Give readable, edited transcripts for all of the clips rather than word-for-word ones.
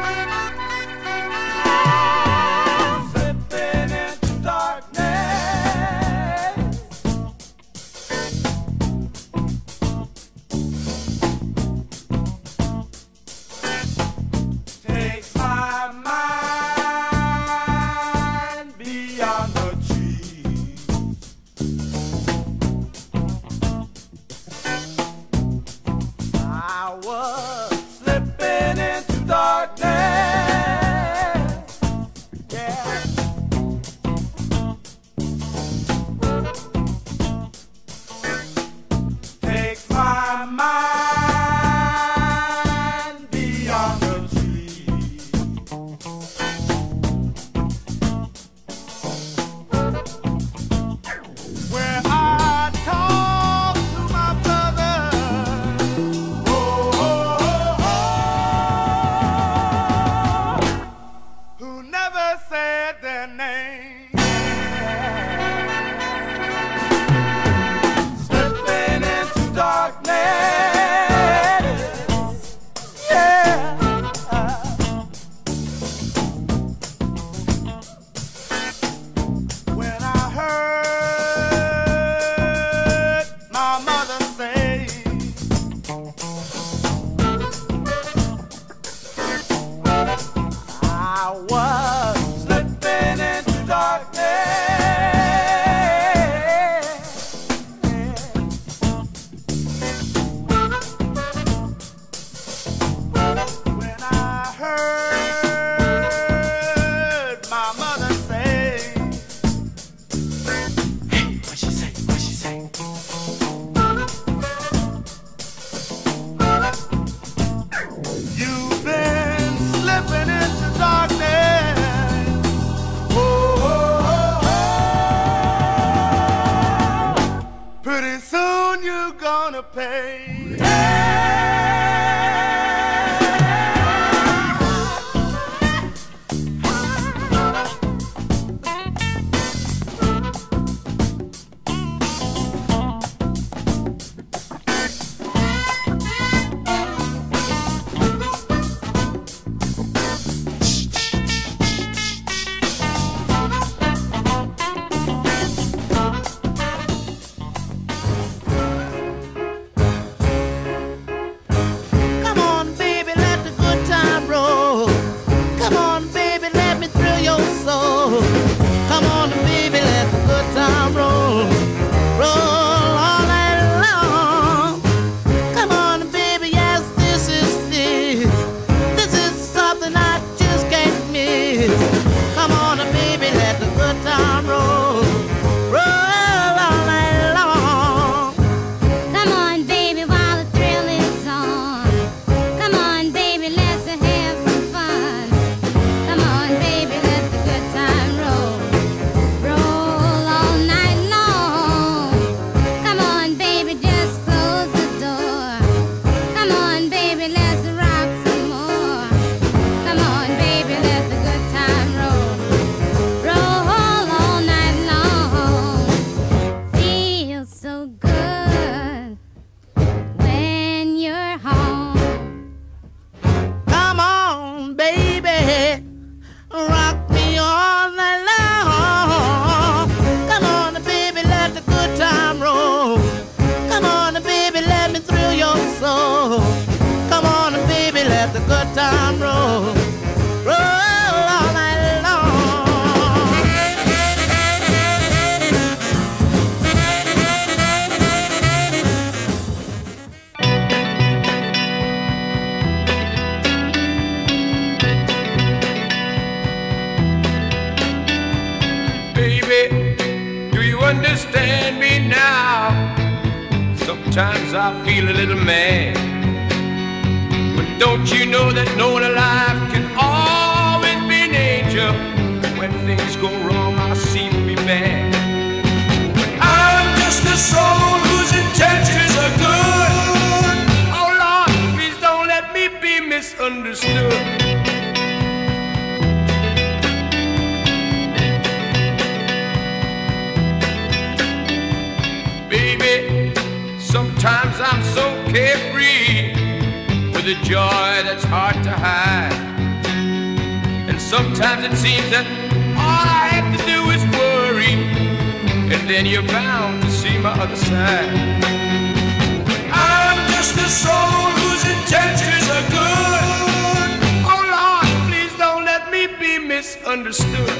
understand me now. Sometimes I feel a little mad, but don't you know that no one alive can always be an angel? When things go wrong, I seem to be bad. I'm just a soul whose intentions are good. Oh Lord, please don't let me be misunderstood. Sometimes I'm so carefree with a joy that's hard to hide. Sometimes it seems that all I have to do is worry, and then you're bound to see my other side. I'm just a soul whose intentions are good. Oh Lord, please don't let me be misunderstood.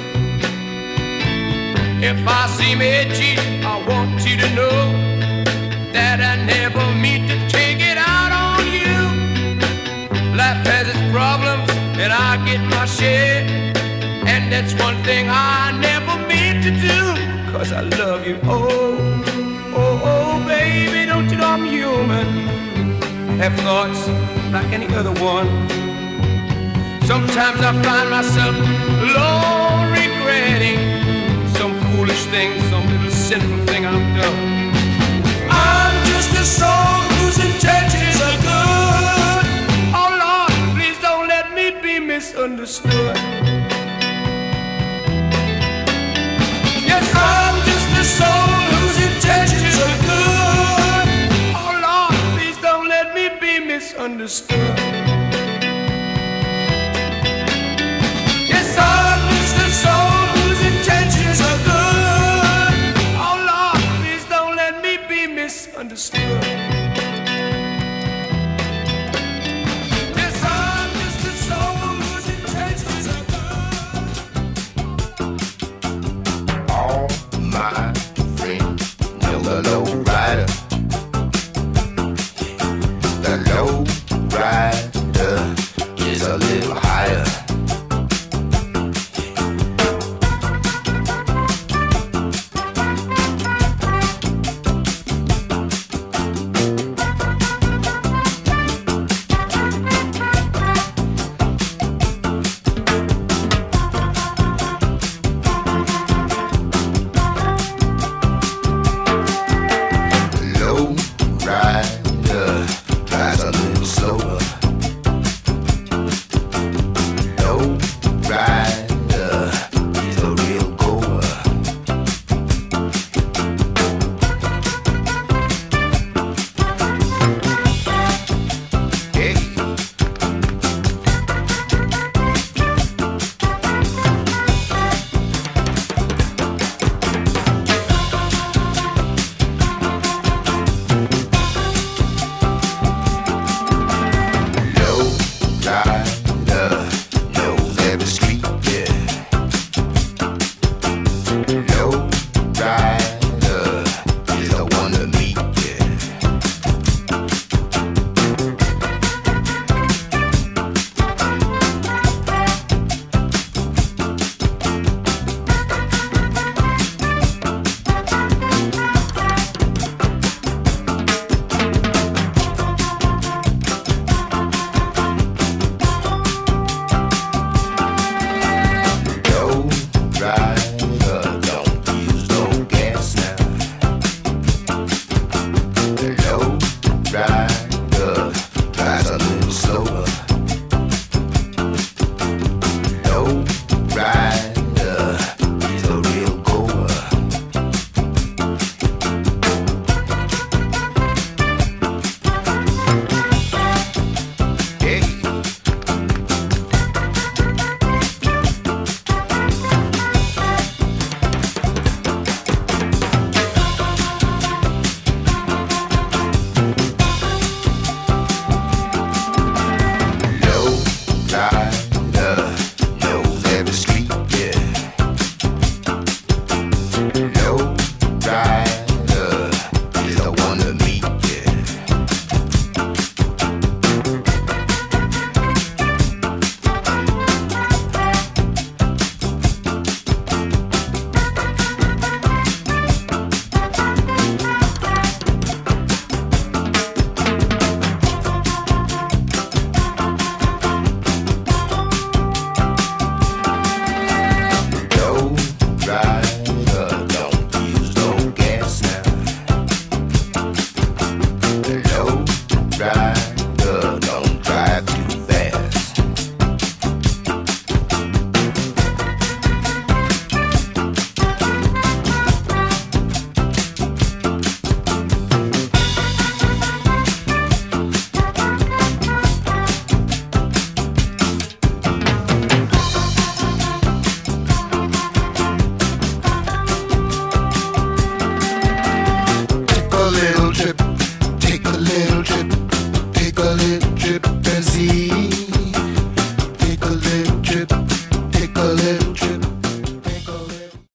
If I seem edgy, I want you to know that I never mean to take it out on you. Life has its problems and I get my share, and that's one thing I never meant to do, 'cause I love you. Oh, oh, oh, baby, don't you know I'm human? I have thoughts like any other one. Sometimes I find myself alone regretting some foolish thing, some little sinful thing I've done. I'm just a soul whose intentions are good. Oh Lord, please don't let me be misunderstood. Yes, I'm just a soul whose intentions are good. Oh Lord, please don't let me be misunderstood.